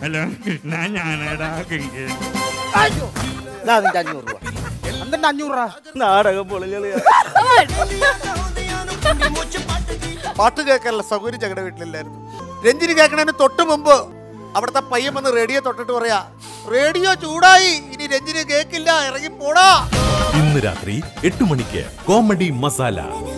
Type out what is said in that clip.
Hello Krishna, ഞാനടാ കിങ്കൻ. നിന്റെ 500 രൂപ. എന്തിന്റെ 500 രൂപ? നാടകം പൊളിഞ്ഞളിയാ. പാട്ട് കേൾക്കാനുള്ള സൗകര്യം ഞങ്ങളുടെ വീട്ടിലില്ലായിരുന്നു. രഞ്ജിനി കേൾക്കണതിന് തൊട്ട് മുമ്പ് അവിടുത്തെ പയ്യൻ വന്ന് റേഡിയോ തൊട്ടിട്ട് പറയാ, റേഡിയോ ചൂടായി, ഇനി രഞ്ജിനി കേൾക്കില്ല, ഇറങ്ങി പോടാ. ഇന്ന് രാത്രി 8 മണിക്ക് കോമഡി മസാല.